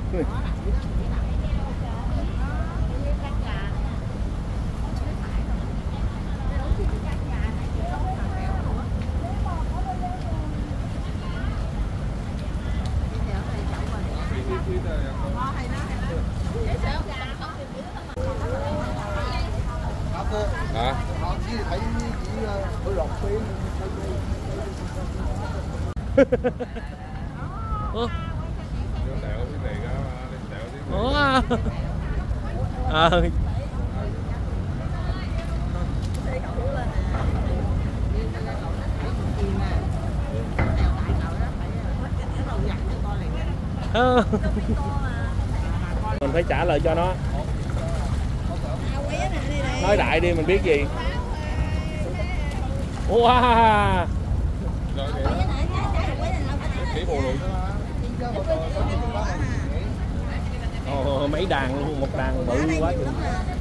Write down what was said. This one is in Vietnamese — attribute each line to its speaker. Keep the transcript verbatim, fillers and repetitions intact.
Speaker 1: Hả? Ủa? Ủa? Ờ. Ờ. Mình phải trả lời cho nó. Nói đại đi mình biết gì. Wow. Ồ, mấy đàn luôn, một đàn bự quá.